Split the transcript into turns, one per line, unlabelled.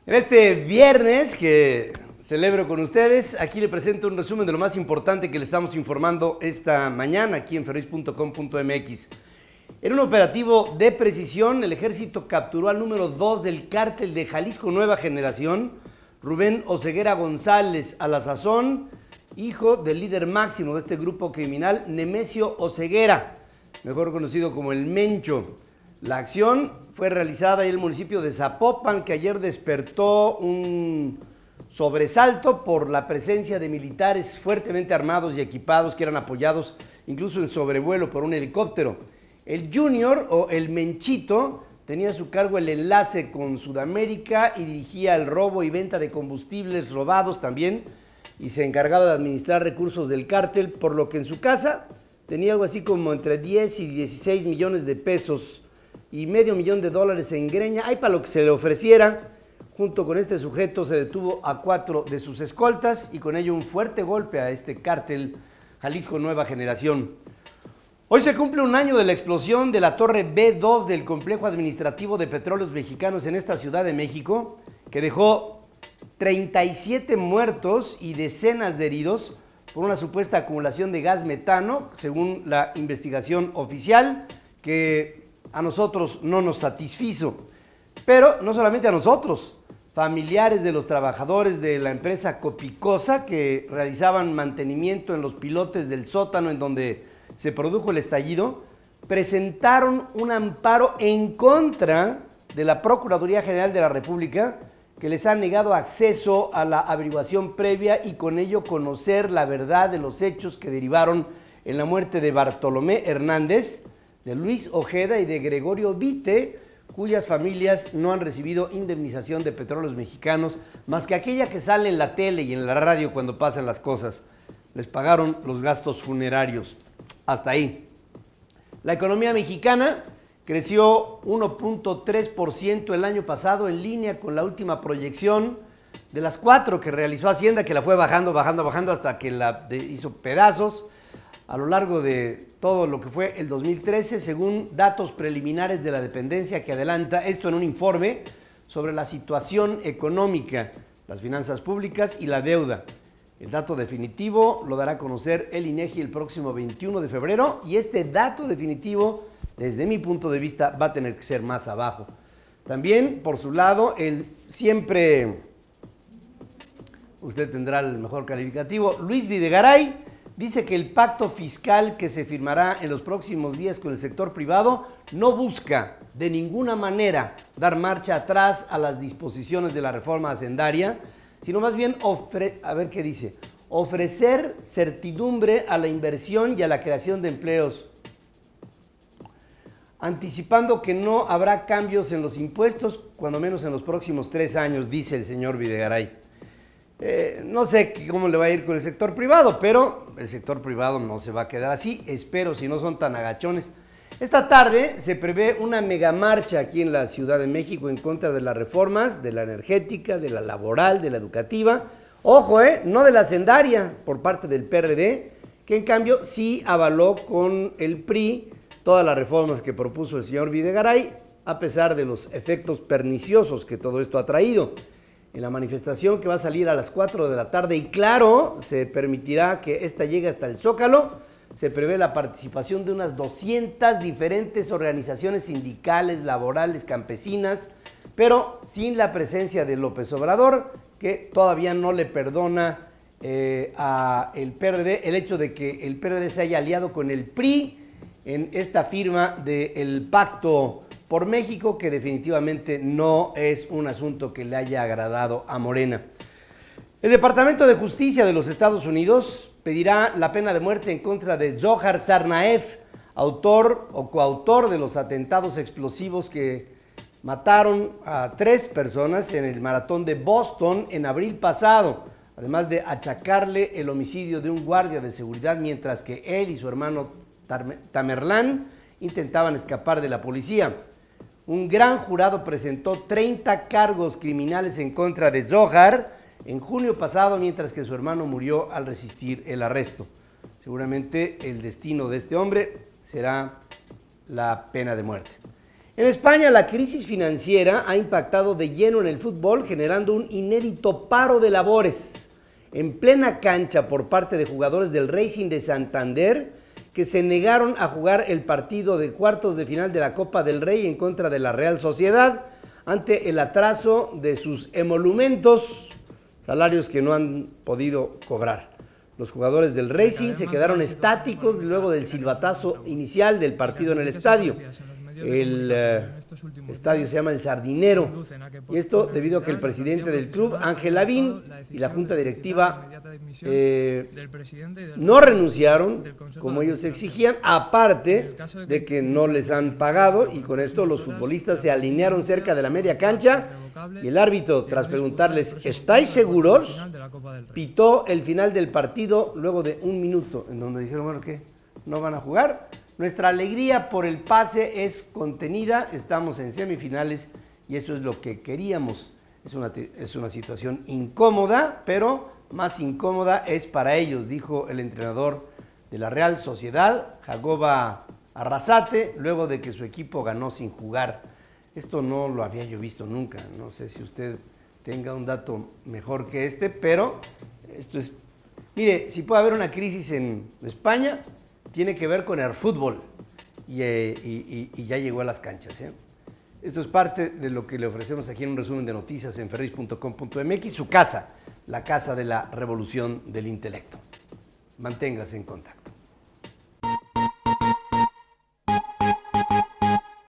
En este viernes que celebro con ustedes, aquí le presento un resumen de lo más importante que le estamos informando esta mañana aquí en ferrois.com.mx. En un operativo de precisión, el ejército capturó al número 2 del cártel de Jalisco Nueva Generación, Rubén Oseguera González, a la sazón, hijo del líder máximo de este grupo criminal, Nemesio Oseguera, mejor conocido como el Mencho. La acción fue realizada en el municipio de Zapopan, que ayer despertó un sobresalto por la presencia de militares fuertemente armados y equipados que eran apoyados incluso en sobrevuelo por un helicóptero. El Junior o el Menchito tenía a su cargo el enlace con Sudamérica y dirigía el robo y venta de combustibles robados también, y se encargaba de administrar recursos del cártel, por lo que en su casa tenía algo así como entre 10 y 16 millones de pesos y $500 mil en greña. Hay para lo que se le ofreciera. Junto con este sujeto se detuvo a 4 de sus escoltas y con ello un fuerte golpe a este cártel Jalisco Nueva Generación. Hoy se cumple un año de la explosión de la torre B2 del complejo administrativo de Petróleos Mexicanos en esta Ciudad de México, que dejó 37 muertos y decenas de heridos por una supuesta acumulación de gas metano, según la investigación oficial, que a nosotros no nos satisfizo. Pero no solamente a nosotros, familiares de los trabajadores de la empresa Copicosa que realizaban mantenimiento en los pilotes del sótano en donde se produjo el estallido, presentaron un amparo en contra de la Procuraduría General de la República, que les ha negado acceso a la averiguación previa y con ello conocer la verdad de los hechos que derivaron en la muerte de Bartolomé Hernández, de Luis Ojeda y de Gregorio Vite, cuyas familias no han recibido indemnización de Petróleos Mexicanos, más que aquella que sale en la tele y en la radio cuando pasan las cosas. Les pagaron los gastos funerarios. Hasta ahí. La economía mexicana creció 1.3% el año pasado, en línea con la última proyección de las 4 que realizó Hacienda, que la fue bajando hasta que la hizo pedazos a lo largo de todo lo que fue el 2013, según datos preliminares de la dependencia, que adelanta esto en un informe sobre la situación económica, las finanzas públicas y la deuda. El dato definitivo lo dará a conocer el INEGI el próximo 21 de febrero y este dato definitivo, desde mi punto de vista, va a tener que ser más abajo. También, por su lado, usted tendrá el mejor calificativo, Luis Videgaray, dice que el pacto fiscal que se firmará en los próximos días con el sector privado no busca de ninguna manera dar marcha atrás a las disposiciones de la reforma hacendaria, sino más bien ofrecer certidumbre a la inversión y a la creación de empleos, anticipando que no habrá cambios en los impuestos, cuando menos en los próximos 3 años, dice el señor Videgaray. No sé cómo le va a ir con el sector privado, pero el sector privado no se va a quedar así, espero, si no son tan agachones. Esta tarde se prevé una megamarcha aquí en la Ciudad de México en contra de las reformas, de la energética, de la laboral, de la educativa. Ojo, no de la hacendaria, por parte del PRD, que en cambio sí avaló con el PRI todas las reformas que propuso el señor Videgaray, a pesar de los efectos perniciosos que todo esto ha traído. En la manifestación, que va a salir a las 4 de la tarde, y claro, se permitirá que esta llegue hasta el Zócalo, se prevé la participación de unas 200 diferentes organizaciones sindicales, laborales, campesinas, pero sin la presencia de López Obrador, que todavía no le perdona a el PRD el hecho de que el PRD se haya aliado con el PRI en esta firma del Pacto por México, que definitivamente no es un asunto que le haya agradado a Morena. El Departamento de Justicia de los Estados Unidos pedirá la pena de muerte en contra de Zohar Tsarnaev, autor o coautor de los atentados explosivos que mataron a 3 personas en el maratón de Boston en abril pasado, además de achacarle el homicidio de un guardia de seguridad mientras que él y su hermano Tamerlán intentaban escapar de la policía. Un gran jurado presentó 30 cargos criminales en contra de Zohar en junio pasado, mientras que su hermano murió al resistir el arresto. Seguramente el destino de este hombre será la pena de muerte. En España, la crisis financiera ha impactado de lleno en el fútbol, generando un inédito paro de labores en plena cancha por parte de jugadores del Racing de Santander, que se negaron a jugar el partido de cuartos de final de la Copa del Rey en contra de la Real Sociedad ante el atraso de sus emolumentos, salarios que no han podido cobrar. Los jugadores del Racing se quedaron estáticos luego del silbatazo inicial del partido en el estadio. El estadio se llama El Sardinero, y esto debido a que el presidente del club, Ángel Lavín, y la junta directiva no renunciaron como ellos exigían, aparte de que no les han pagado, y con esto los futbolistas se alinearon cerca de la media cancha y el árbitro, tras preguntarles ¿estáis seguros?, pitó el final del partido luego de 1 minuto, en donde dijeron, bueno, ¿qué? ¿No van a jugar? Nuestra alegría por el pase es contenida, estamos en semifinales y eso es lo que queríamos. Es una situación incómoda, pero más incómoda es para ellos, dijo el entrenador de la Real Sociedad, Jacoba Arrasate, luego de que su equipo ganó sin jugar. Esto no lo había yo visto nunca, no sé si usted tenga un dato mejor que este, pero esto es... Mire, si puede haber una crisis en España, tiene que ver con el fútbol y ya llegó a las canchas, ¿eh? Esto es parte de lo que le ofrecemos aquí en un resumen de noticias en ferris.com.mx, su casa, la casa de la revolución del intelecto. Manténgase en contacto.